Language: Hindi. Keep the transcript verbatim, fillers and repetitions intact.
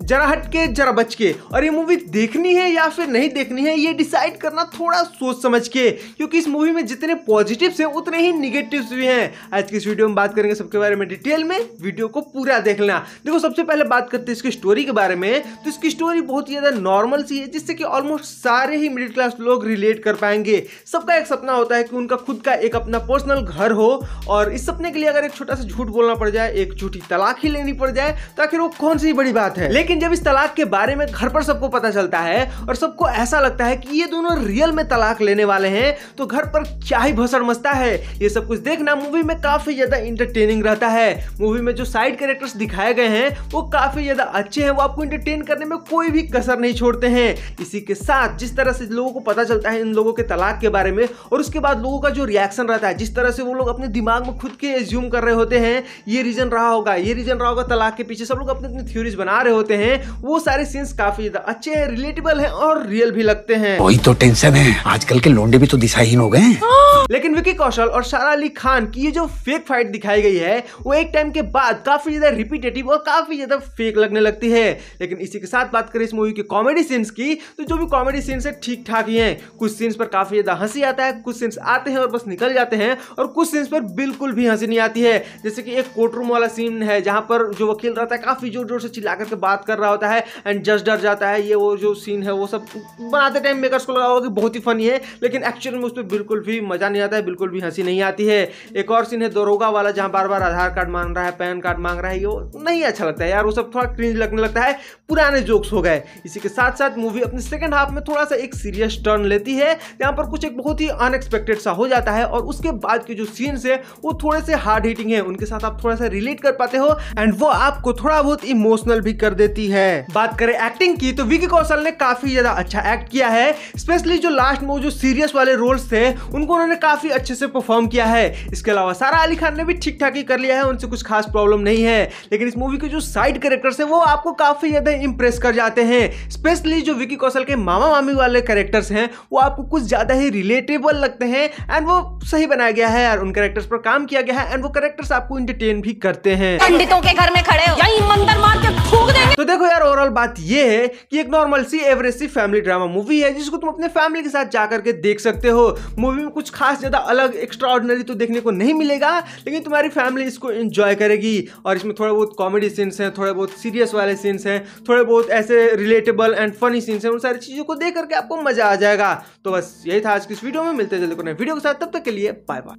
जरा हटके जरा बच के, और ये मूवी देखनी है या फिर नहीं देखनी है ये डिसाइड करना थोड़ा सोच समझ के, क्योंकि इस मूवी में जितने पॉजिटिव्स हैं उतने ही निगेटिव्स भी हैं। आज की इस वीडियो में बात करेंगे सबके बारे में डिटेल में, वीडियो को पूरा देख लेना। देखो सबसे पहले बात करते हैं इसकी स्टोरी के बारे में, तो इसकी स्टोरी बहुत ही ज्यादा नॉर्मल सी है जिससे कि ऑलमोस्ट सारे ही मिडिल क्लास लोग रिलेट कर पाएंगे। सबका एक सपना होता है कि उनका खुद का एक अपना पर्सनल घर हो, और इस सपने के लिए अगर एक छोटा सा झूठ बोलना पड़ जाए, एक झूठी तलाक ही लेनी पड़ जाए, तो आखिर वो कौन सी बड़ी बात है। लेकिन जब इस तलाक के बारे में घर पर सबको पता चलता है और सबको ऐसा लगता है कि ये दोनों रियल में तलाक लेने वाले हैं, तो घर पर क्या ही भसड़ मचता है। ये सब कुछ देखना मूवी में काफी ज्यादा इंटरटेनिंग रहता है। मूवी में जो साइड कैरेक्टर्स दिखाए गए हैं वो काफी ज्यादा अच्छे हैं, वो आपको इंटरटेन करने में कोई भी कसर नहीं छोड़ते हैं। इसी के साथ जिस तरह से लोगों को पता चलता है इन लोगों के तलाक के बारे में, और उसके बाद लोगों का जो रिएक्शन रहता है, जिस तरह से वो लोग अपने दिमाग में खुद के एज्यूम कर रहे होते हैं, ये रीजन रहा होगा, ये रीजन रहा होगा तलाक के पीछे, सब लोग अपने अपने थ्योरीज बना रहे होते हैं। वो सारे सीन्स काफी ज्यादा अच्छे हैं, रिलेटेबल हैं और रियल भी लगते हैं। वही तो टेंशन है, आजकल के लोंडे भी तो दिशाहीन हो गए। लेकिन विकी कौशल और सारा अली खान की ये जो फेक फाइट दिखाई गई है वो एक टाइम के बाद काफी ज्यादा रिपीटेटिव और काफी ज्यादा फेक लगने लगती है। लेकिन इसी के साथ बात करें इस मूवी के कॉमेडी सीन्स की, तो जो भी कॉमेडी सीन्स है ठीक ठाक ही हैं। कुछ सीन्स पर काफी ज्यादा हंसी आता है, कुछ सीन्स आते हैं और बस निकल जाते हैं, और कुछ सीन्स पर बिल्कुल भी हंसी नहीं आती है। जैसे कि एक कोर्ट रूम वाला सीन है जहां पर जो वकील रहता है काफी जोर जोर से चिल्ला करके बात कर रहा होता है एंड जज डर जाता है। ये वो जो सीन है वो सब बनाते टाइम मेकर्स को लगा होगा कि बहुत ही फनी है, लेकिन एक्चुअल में उस पर बिल्कुल भी मजा नहीं आता है, बिल्कुल भी हंसी नहीं आती है। एक और सीन है दरोगा वाला जहां बार बार आधार कार्ड मांग रहा है, पैन कार्ड मांग रहा है, ये नहीं अच्छा लगता है यार, वो सब थोड़ा क्रिंज लगने लगता है, पुराने जोक्स हो गए। इसी के साथ साथ मूवी अपने सेकंड हाफ में थोड़ा सा एक सीरियस टर्न लेती है, जहां पर कुछ एक बहुत ही अनएक्सपेक्टेड सा हो जाता है, और उसके बाद के जो सीन्स है वो थोड़े से हार्ड हिटिंग है, उनके साथ आप थोड़ा सा रिलेट कर पाते हो एंड वो आपको थोड़ा बहुत इमोशनल भी कर देती है। बात करें एक्टिंग की, तो विकी कौशल ने काफी ज्यादा अच्छा एक्ट किया है, स्पेशली जो लास्ट में जो सीरियस वाले रोल्स थे उनको उन्होंने काफी अच्छे से परफॉर्म किया है। इसके अलावा सारा अली खान ने भी ठीक ठाक ही कर लिया है, उनसे कुछ खास प्रॉब्लम नहीं है। लेकिन इस मूवी के जो साइड कैरेक्टर्स है वो आपको काफी ज्यादा इंप्रेस कर जाते हैं, स्पेशली जो विकी कौशल के मामा मामी वाले कैरेक्टर्स हैं वो आपको कुछ ज्यादा ही रिलेटेबल लगते हैं एंड वो सही बनाया गया है यार, उन कैरेक्टर्स पर काम किया गया है एंड वो कैरेक्टर्स आपको इंटरटेन भी करते हैं। पंडितों के घर में खड़े हो यही मंदिर मार के थूक देंगे। तो देखो यार ओवरऑल बात ये है कि एक नॉर्मल सी एवरेज सी फैमिली ड्रामा मूवी है जिसको तुम अपने फैमिली के साथ जाकर के देख सकते हो। मूवी में कुछ खास ज्यादा अलग एक्स्ट्रा ऑर्डिनरी तो देखने को नहीं मिलेगा, लेकिन तुम्हारी फैमिली इसको एंजॉय करेगी। और इसमें थोड़े बहुत कॉमेडी सीन्स हैं, थोड़े बहुत सीरियस वाले सीन्स हैं, थोड़े बहुत ऐसे रिलेटेबल एंड फनी सीन्स हैं, उन सारी चीजों को देख करके आपको मजा आ जाएगा। तो बस यही था आज की इस वीडियो में, मिलते हैं जल्दी को नए वीडियो के साथ, तब तक के लिए बाय बाय।